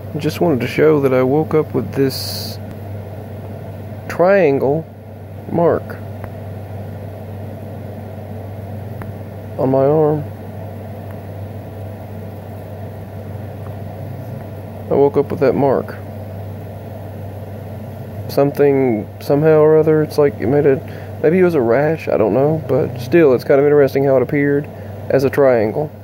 I just wanted to show that I woke up with this triangle mark on my arm. I woke up with that mark. Somehow or other, it's like maybe it was a rash, I don't know, but still, it's kind of interesting how it appeared as a triangle.